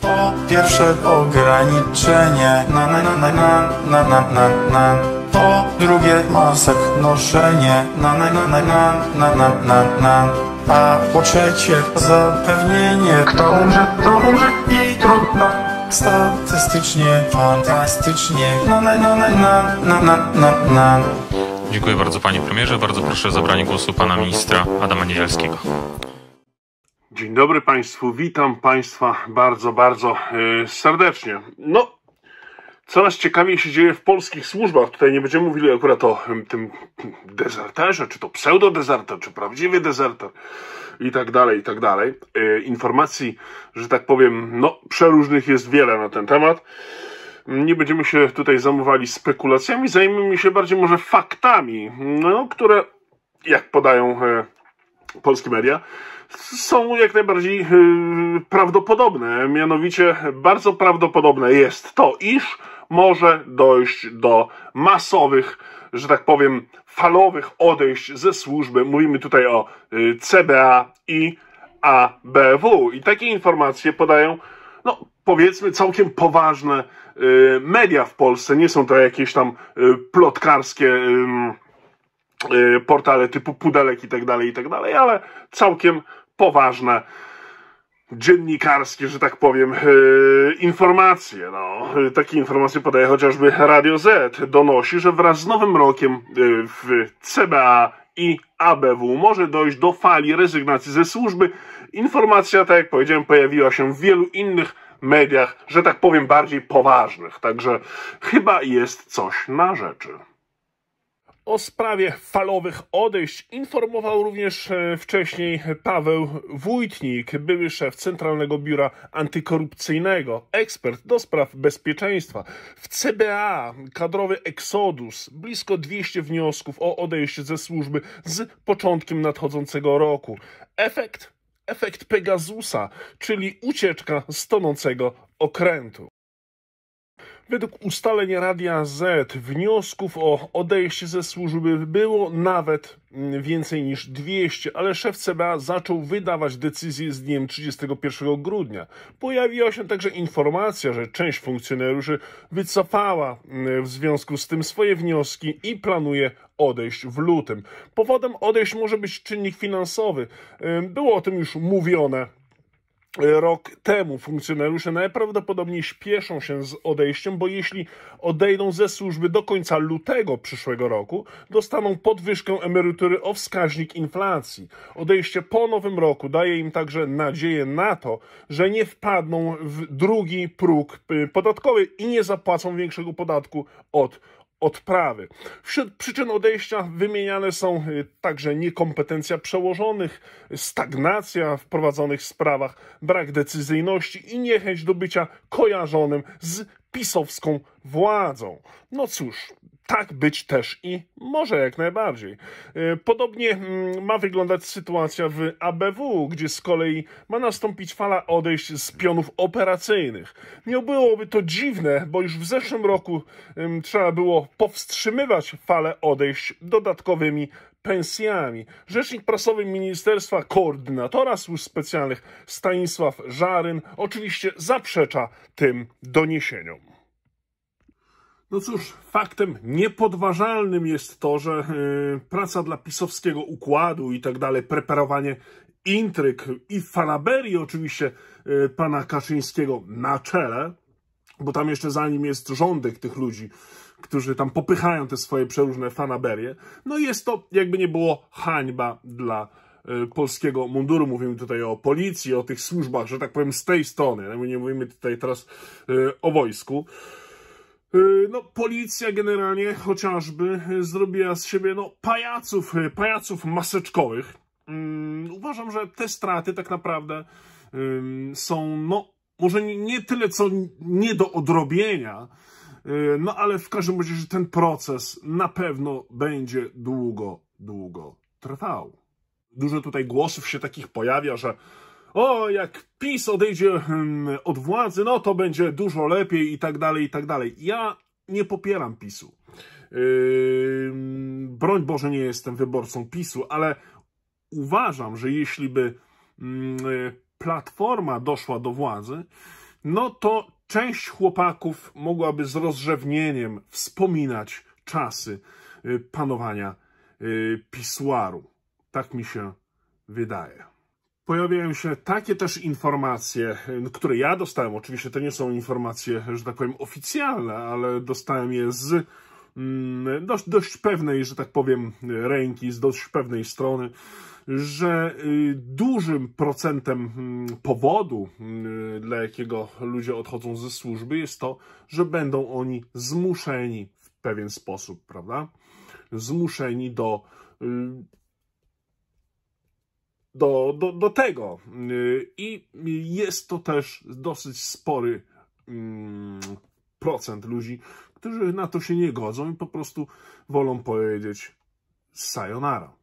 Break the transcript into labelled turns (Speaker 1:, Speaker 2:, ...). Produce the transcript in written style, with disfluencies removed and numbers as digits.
Speaker 1: Po pierwsze ograniczenie po drugie masek noszenie a po trzecie zapewnienie kto umrze i trudno statystycznie, fantastycznie
Speaker 2: Dziękuję bardzo panie premierze, bardzo proszę o zabranie głosu pana ministra Adama Niedzielskiego.
Speaker 3: Dzień dobry Państwu, witam Państwa bardzo serdecznie. No, coraz ciekawiej się dzieje w polskich służbach. Tutaj nie będziemy mówili akurat o tym dezerterze, czy to pseudodezerter, czy prawdziwy dezerter i tak dalej. Informacji, że tak powiem, no, przeróżnych jest wiele na ten temat. Nie będziemy się tutaj zajmowali spekulacjami, zajmiemy się bardziej może faktami, no, które, jak podają polskie media, są jak najbardziej prawdopodobne. Mianowicie bardzo prawdopodobne jest to, iż może dojść do masowych, że tak powiem, falowych odejść ze służby. Mówimy tutaj o CBA i ABW. I takie informacje podają, no powiedzmy, całkiem poważne media w Polsce. Nie są to jakieś tam plotkarskie portale typu Pudelek i tak dalej, ale całkiem poważne dziennikarskie, że tak powiem, informacje. No, takie informacje podaje chociażby Radio Z. Donosi, że wraz z Nowym Rokiem w CBA i ABW może dojść do fali rezygnacji ze służby. Informacja, tak jak powiedziałem, pojawiła się w wielu innych mediach, że tak powiem, bardziej poważnych. Także chyba jest coś na rzeczy. O sprawie falowych odejść informował również wcześniej Paweł Wójtnik, były szef Centralnego Biura Antykorupcyjnego, ekspert do spraw bezpieczeństwa. W CBA kadrowy eksodus, blisko 200 wniosków o odejście ze służby z początkiem nadchodzącego roku. Efekt Pegasusa, czyli ucieczka z tonącego okrętu. Według ustaleń Radia Z wniosków o odejście ze służby było nawet więcej niż 200, ale szef CBA zaczął wydawać decyzje z dniem 31 grudnia. Pojawiła się także informacja, że część funkcjonariuszy wycofała w związku z tym swoje wnioski i planuje odejść w lutym. Powodem odejść może być czynnik finansowy. Było o tym już mówione rok temu. Funkcjonariusze najprawdopodobniej śpieszą się z odejściem, bo jeśli odejdą ze służby do końca lutego przyszłego roku, dostaną podwyżkę emerytury o wskaźnik inflacji. Odejście po nowym roku daje im także nadzieję na to, że nie wpadną w drugi próg podatkowy i nie zapłacą większego podatku od odprawy. Wśród przyczyn odejścia wymieniane są także niekompetencja przełożonych, stagnacja w prowadzonych sprawach, brak decyzyjności i niechęć do bycia kojarzonym z pisowską władzą. No cóż, tak być też i może jak najbardziej. Podobnie ma wyglądać sytuacja w ABW, gdzie z kolei ma nastąpić fala odejść z pionów operacyjnych. Nie byłoby to dziwne, bo już w zeszłym roku trzeba było powstrzymywać falę odejść dodatkowymi pensjami. Rzecznik prasowy Ministerstwa Koordynatora Służb Specjalnych Stanisław Żaryn oczywiście zaprzecza tym doniesieniom. No cóż, faktem niepodważalnym jest to, że praca dla pisowskiego układu i tak dalej, preparowanie intryg i fanaberii oczywiście pana Kaczyńskiego na czele, bo tam jeszcze za nim jest rządek tych ludzi, którzy tam popychają te swoje przeróżne fanaberie, no jest to, jakby nie było, hańba dla polskiego munduru. Mówimy tutaj o policji, o tych służbach, że tak powiem, z tej strony. Nie mówimy tutaj teraz o wojsku. No, policja generalnie chociażby zrobiła z siebie pajaców maseczkowych. Uważam, że te straty tak naprawdę są, no, może nie tyle co nie do odrobienia, no ale w każdym razie, że ten proces na pewno będzie długo trwał. Dużo tutaj głosów się takich pojawia, że jak PiS odejdzie od władzy, no to będzie dużo lepiej i tak dalej. Ja nie popieram PiS-u. Broń Boże, nie jestem wyborcą PiS-u, ale uważam, że jeśli by Platforma doszła do władzy, no to część chłopaków mogłaby z rozrzewnieniem wspominać czasy panowania pisuaru. Tak mi się wydaje. Pojawiają się takie też informacje, które ja dostałem. Oczywiście to nie są informacje, że tak powiem, oficjalne, ale dostałem je z dość pewnej, że tak powiem, ręki, z dość pewnej strony, że dużym procentem powodu, dla jakiego ludzie odchodzą ze służby, jest to, że będą oni zmuszeni w pewien sposób, prawda? Zmuszeni do tego. I jest to też dosyć spory procent ludzi, którzy na to się nie godzą i po prostu wolą powiedzieć sayonara.